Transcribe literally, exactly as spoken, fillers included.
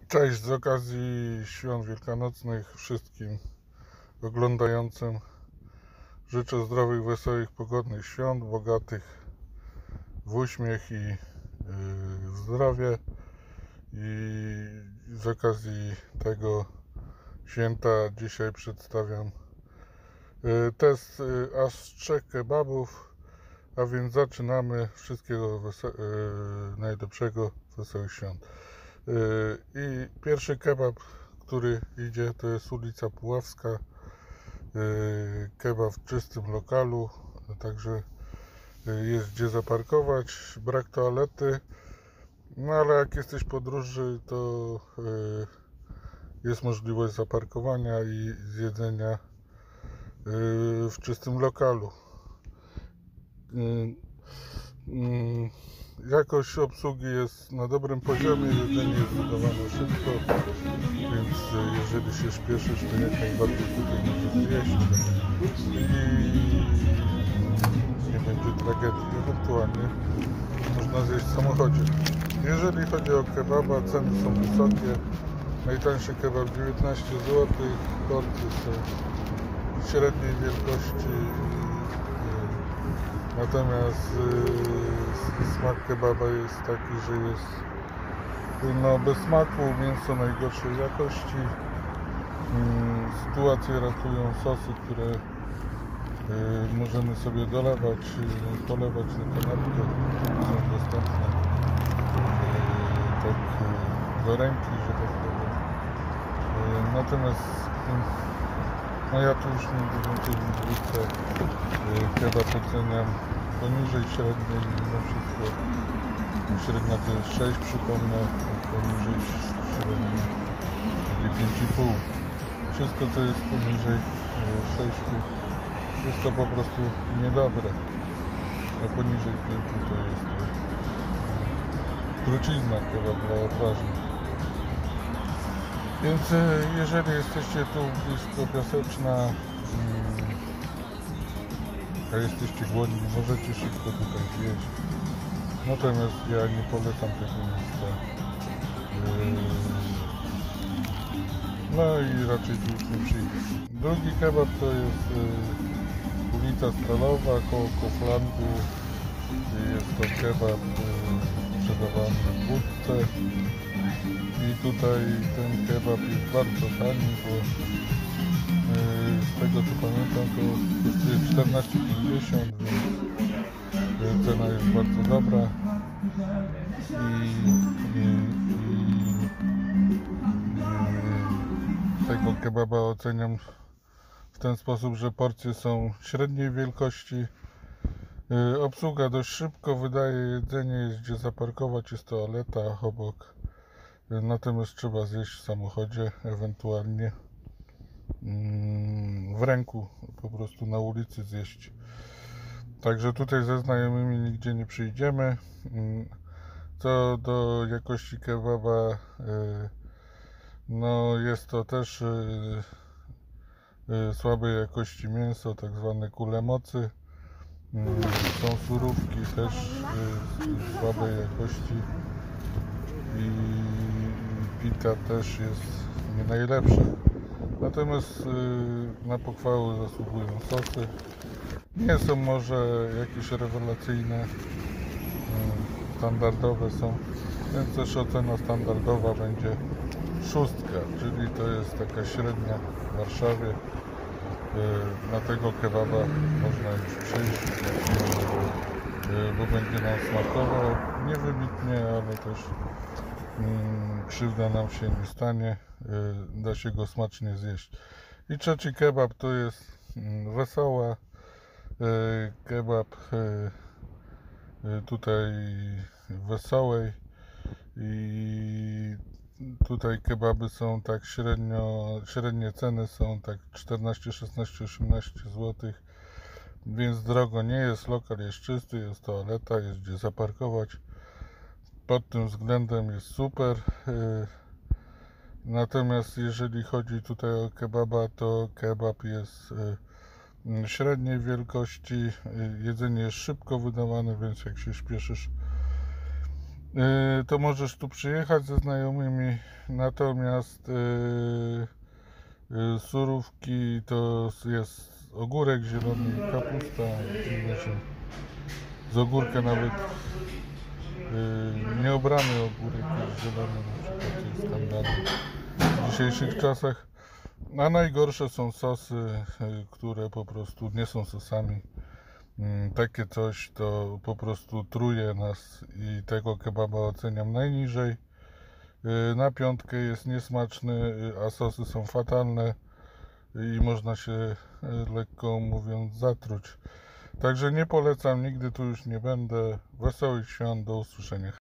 Cześć, z okazji świąt wielkanocnych wszystkim oglądającym życzę zdrowych, wesołych, pogodnych świąt, bogatych w uśmiech i yy, w zdrowie. I z okazji tego święta dzisiaj przedstawiam yy, test yy, aż trzech kebabów, a więc zaczynamy. Wszystkiego wese- yy, najlepszego, wesołych świąt. I pierwszy kebab, który idzie, to jest ulica Puławska, kebab w czystym lokalu, także jest gdzie zaparkować, brak toalety, no ale jak jesteś w podróży, to jest możliwość zaparkowania i zjedzenia w czystym lokalu. Jakość obsługi jest na dobrym poziomie, jedzenie jest wydawane szybko, więc jeżeli się śpieszysz, to jak najbardziej tutaj możesz zjeść i nie będzie tragedii. Ewentualnie można zjeść w samochodzie. Jeżeli chodzi o kebaba, ceny są wysokie. Najtańszy kebab dziewiętnaście złotych, porcje są średniej wielkości. Natomiast yy, smak kebaba jest taki, że jest no, bez smaku, mięso najgorszej jakości. Yy, sytuację ratują sosy, które yy, możemy sobie dolewać, yy, polewać na kanapkę, są dostępne yy, tak yy, do ręki, że tak powiem. Yy, natomiast yy, no ja tu już mniej więcej w dwójce kebab oceniam poniżej średniej, mimo wszystko średnia to jest sześć, przypomnę, poniżej średniej pięć i pół. Wszystko co jest poniżej sześć jest to po prostu niedobre, a poniżej pięć to jest trucizna kebab dla odważnych. Więc jeżeli jesteście tu blisko Piaseczna, a jesteście głodni, możecie szybko tutaj zjeść. Natomiast ja nie polecam tego miejsca. No i raczej tu już nie przyjdę. Drugi kebab to jest ulica Stalowa koło Kauflandu. Jest to kebab sprzedawany w budce. I tutaj ten kebab jest bardzo tani, bo z tego co pamiętam to kosztuje czternaście pięćdziesiąt, więc cena jest bardzo dobra i, i, i, i tego kebaba oceniam w ten sposób, że porcje są średniej wielkości, obsługa dość szybko wydaje jedzenie, jest gdzie zaparkować, jest toaleta obok, natomiast trzeba zjeść w samochodzie, ewentualnie w ręku, po prostu na ulicy zjeść. Także tutaj ze znajomymi nigdzie nie przyjdziemy. Co do jakości kebaba, no jest to też słabej jakości mięso, tak zwane kule mocy. Są surówki też słabej jakości i pita też jest nie najlepsza. Natomiast na pochwałę zasługują sosy. Nie są może jakieś rewelacyjne, standardowe są, więc też ocena standardowa będzie szóstka, czyli to jest taka średnia w Warszawie. Na tego kebaba można już przyjść, bo będzie nam smakował. Nie wybitnie, ale też krzywda nam się nie stanie, da się go smacznie zjeść. I trzeci kebab to jest Wesoła, kebab tutaj Wesołej i tutaj kebaby są tak średnio, średnie ceny są tak czternaście, szesnaście, osiemnaście złotych, więc drogo nie jest, lokal jest czysty, jest toaleta, jest gdzie zaparkować. Pod tym względem jest super. Natomiast jeżeli chodzi tutaj o kebaba, to kebab jest średniej wielkości, jedzenie jest szybko wydawane, więc jak się śpieszysz, to możesz tu przyjechać ze znajomymi, natomiast yy, yy, surówki to jest ogórek zielony i kapusta, wiecie, z ogórka nawet yy, nieobrany ogórek jest zielony, na przykład to jest skandalne w dzisiejszych czasach. A najgorsze są sosy, yy, które po prostu nie są sosami. Yy, takie coś to po prostu truje nas i tego kebaba oceniam najniżej. Yy, na piątkę jest niesmaczny, yy, a sosy są fatalne i można się, yy, lekko mówiąc, zatruć. Także nie polecam, nigdy tu już nie będę. Wesołych świąt, do usłyszenia.